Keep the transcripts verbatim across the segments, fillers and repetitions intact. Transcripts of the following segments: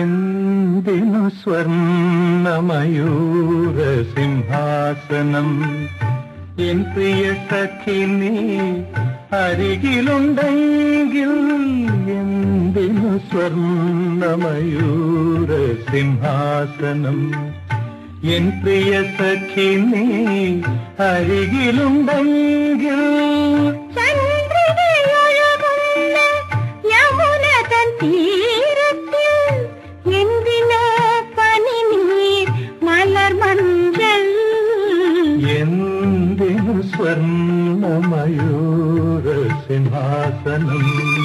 എന്തിനു സ്വർണ്ണമയൂര സിംഹാസനം എൻ പ്രിയ സഖി നീ അരികിലുണ്ടെങ്കിൽ എന്തിനു സ്വർണ്ണമയൂര സിംഹാസനം എൻ പ്രിയ സഖി നീ അരികിലുണ്ടെങ്കിൽ എന്തിനു സ്വർണ്ണമയൂര സിംഹാസനം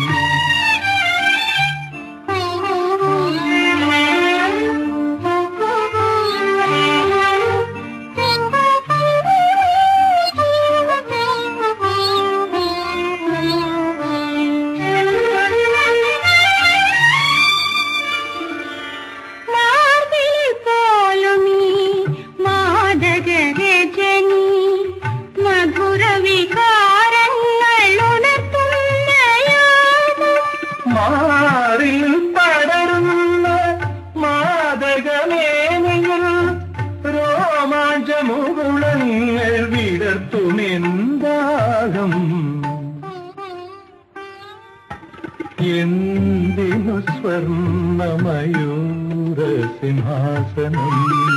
മാറിൽ പടരുന്ന മാദകമേനിയിൽ രോമാഞ്ചമുകുളങ്ങൾ വിടർത്തുമെന്താകും എന്തിനു സ്വർണ്ണമയൂര സിംഹാസനം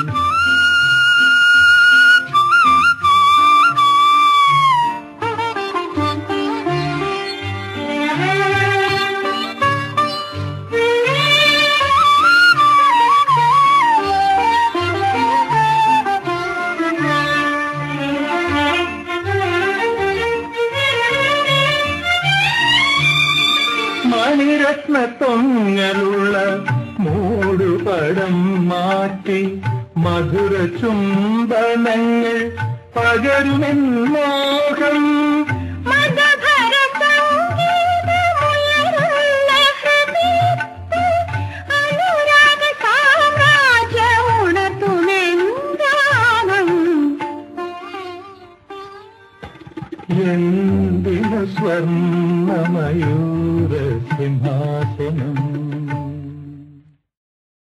മണിരത്നത്തൊങ്ങലുള്ള മൂടുപടം മാറ്റി മധുര ചുംബനങ്ങൾ പകരുമെന്നോഹം എന്തിനു സ്വർണ്ണമയൂര സിംഹാസനം